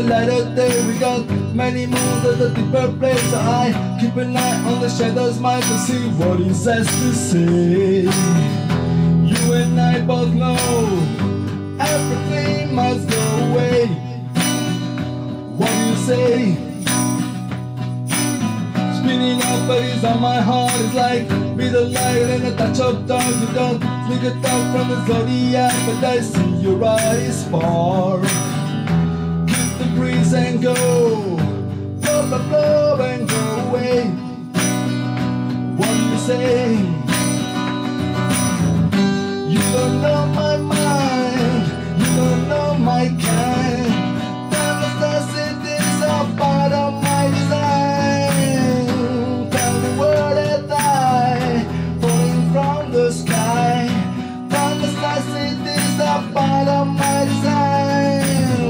light of day. We got many moons at the deeper place. So I keep an eye on the shadows mind to see what he says to say. You and I both know everything must go away. What do you say? Spinning up bodies on my heart is like be the light and a touch of dark. You don't sneak a thought from the zodiac, but I see your eyes far. Keep the breeze and go, blow, blow, blow and go away. What do you say? You don't know my mind, you don't know my kind. Timeless as it is a part of my design. Tell the world that I falling from the sky. Timeless as it is a part of my design.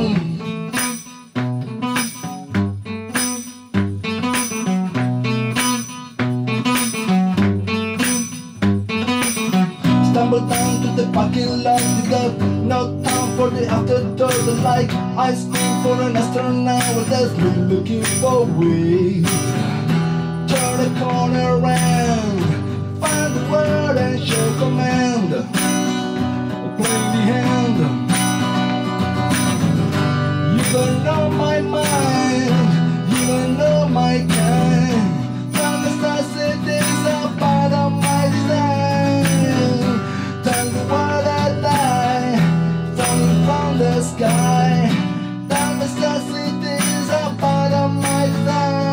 Stumble down to the parking lot. You got no time for the afterdoor. The light I scream for an astronaut that's been looking for ways. Turn the corner around, find the word and show command. Play the hand. You don't know my mind, you don't know my kind. Promise I said this a part of my design. Tell the world I die, falling from the sky. Promise I said this a part of my design.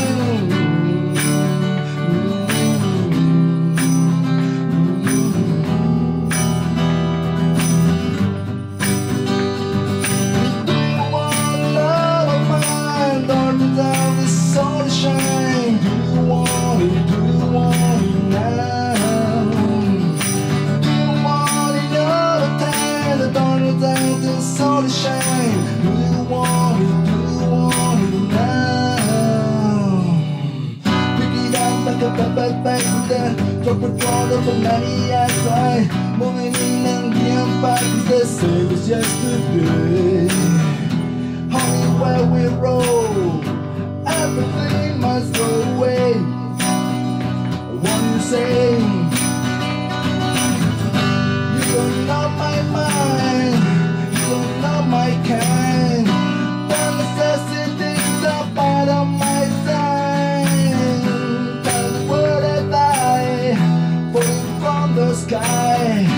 Shine. Do you want it? Do you want it now? Do you want it all the time? The dawn is down to sun shine. Do you want it? Do you want it now? Pick it up like a pepper back with that. Drop it all over money outside. Moving in and getting back to the same as yesterday. Honey, where we roll, everything must go away. What do you say? You don't know my mind, you don't know my kind. The necessity is a part of my design. Tell the world that I falling from the sky.